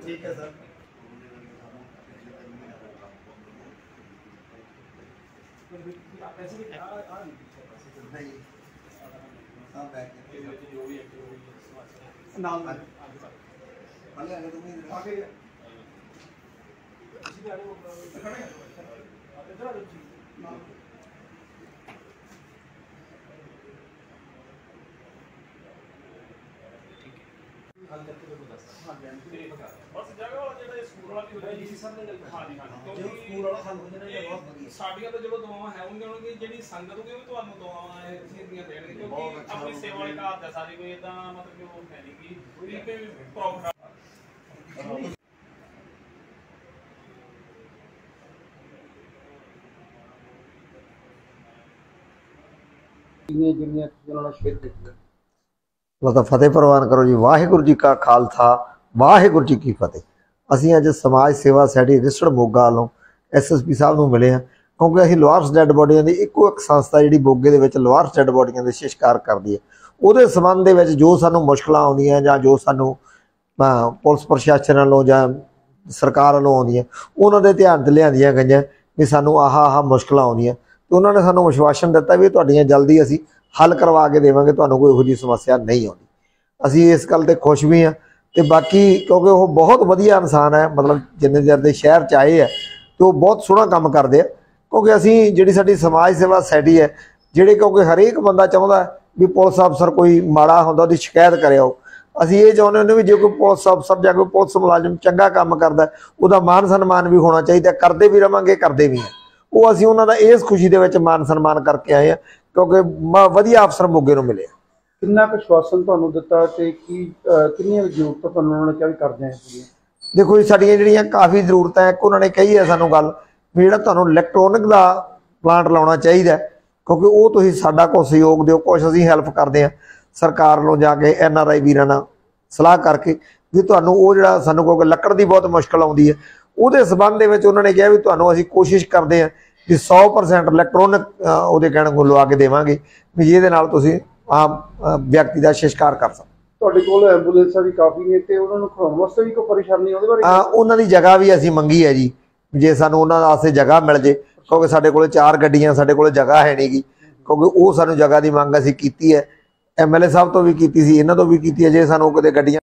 ठीक है सर। ਸਾਡੀਆਂ ਤਾਂ ਚਲੋ ਦੁਆਵਾਂ ਹੈ ਹੋਣਗੀਆਂ ਜਿਹੜੀ ਸੰਗਤ ਹੋਊਗੀ ਉਹ ਤੁਹਾਨੂੰ ਦੁਆਵਾਂ ਦੀਆਂ ਦੇਣਗੇ ਕਿਉਂਕਿ ਆਪਣੀ ਸੇਵਾ ਵਾਲੇ ਘਰ ਦਾ ਸਾਰੀ ਕੋਈ ਇਦਾਂ ਮਤਲਬ ਕਿ ਉਹ ਹੈ ਨਹੀਂ ਕਿ ਕੋਈ ਪ੍ਰੋਫਿਟ मतलब फतेह प्रवान करो जी। वाहिगुरु जी का खालसा वाहिगुरु जी की फतेह। असीं अज समाज सेवा सोसाइटी रिसड़ मोगा वालों SSP साहब नूं मिले हैं क्योंकि असीं लोहार्स डैड बॉडियां दी इक्को एक संस्था जिहड़ी मोगे दे विच लोहार्स डैड बॉडियां दे संस्कार करदी है उहदे संबंध दे विच जो सानूं मुश्किलां आउंदियां जां जो सानूं पुलिस प्रशासन वालों जां सरकार वालों आउंदियां उहनां दे ध्यान ते लिआंदियां गईयां भी सानूं आह मुश्किलां आउंदियां ते उन्होंने सानूं विश्वासन दिता भी तुहाडीआं जल्दी असीं हल करवा के देवांगे, तुहानूं कोई इहो जी समस्या नहीं आउंदी। असीं इस गल ते खुश भी हाँ ते बाकी क्योंकि वो बहुत वधिया इंसान है, मतलब जिन्ने देर दे शहर च आए है तो वो बहुत सोहना काम करते हैं क्योंकि असीं जिहड़ी साडी समाज सेवा सोसाइटी है जिहड़े क्योंकि हरेक बंदा चाहुंदा भी पुलिस अफसर कोई माड़ा हुंदा उहदी शिकायत करे आओ। असीं ये चाहुंदे हुंदे भी जो कोई पुलिस अफसर जां कोई पुलिस मुलाजम चंगा काम करदा उहदा मान सन्मान भी होना चाहिए, करदे भी रवांगे करदे भी हैं। वो असीं उन्हां दा इस खुशी दे विच मान सन्मान करके आए हैं क्योंकि वधिया अफसर मोगे नूं मिले। कितना विश्वासन तुहानूं दिता ते की कितनी जरूरत तुहानूं उन्होंने क्या भी कर दें? देखो जी साडियां जिहड़ियां काफ़ी जरूरत है। एक उन्होंने कही है सानूं गल भी जिहड़ा तुहानूं इलैक्ट्रॉनिक दा प्लांट लाउणा चाहीदा क्योंकि वो तुसीं साडा कोई सहयोग दिओ, कुछ असीं हैल्प करदे हां सरकार नालों जाके NRI वीरां नाल सलाह करके भी तुहानूं वो जिहड़ा सानूं क्योंकि लक्कड़ दी बहुत मुश्किल आउंदी है ਉਹਦੇ संबंध ਵਿੱਚ ਉਹਨਾਂ ਨੇ ਕਿਹਾ ਵੀ ਤੁਹਾਨੂੰ ਅਸੀਂ ਕੋਸ਼ਿਸ਼ ਕਰਦੇ ਹਾਂ ਕਿ 100% ਇਲੈਕਟ੍ਰੋਨਿਕ ਉਹਦੇ ਕਹਿਣ ਨੂੰ ਲਵਾ ਕੇ ਦੇਵਾਂਗੇ ਵੀ ਜਿਹਦੇ ਨਾਲ ਤੁਸੀਂ ਆਮ ਵਿਅਕਤੀ ਦਾ ਸੰਸਕਾਰ ਕਰ ਸਕੋ। ਤੁਹਾਡੇ ਕੋਲ ਐਂਬੂਲੈਂਸਾਂ ਵੀ ਕਾਫੀ ਨੇ ਤੇ ਉਹਨਾਂ ਨੂੰ ਖੜਾਉਣ ਵਾਸਤੇ ਵੀ ਕੋਈ ਪਰੇਸ਼ਾਨੀ ਉਹਦੇ ਬਾਰੇ? ਉਹਨਾਂ ਦੀ ਜਗ੍ਹਾ ਵੀ ਅਸੀਂ ਮੰਗੀ ਹੈ ਜੀ, ਜੇ ਸਾਨੂੰ ਉਹਨਾਂ ਵਾਸਤੇ ਜਗ੍ਹਾ ਮਿਲ ਜੇ ਕਿਉਂਕਿ ਸਾਡੇ ਕੋਲ 4 ਗੱਡੀਆਂ ਸਾਡੇ ਕੋਲ ਜਗ੍ਹਾ ਹੈ ਨਹੀਂਗੀ ਕਿਉਂਕਿ ਉਹ ਸਾਨੂੰ ਜਗ੍ਹਾ ਦੀ ਮੰਗ ਅਸੀਂ ਕੀਤੀ ਹੈ। MLA ਸਾਹਿਬ ਤੋਂ ਵੀ ਕੀਤੀ ਸੀ, ਇਹਨਾਂ ਤੋਂ ਵੀ ਕੀਤੀ ਹੈ। ਜੇ ਸਾਨੂੰ ਕਿਤੇ ਗੱਡੀਆਂ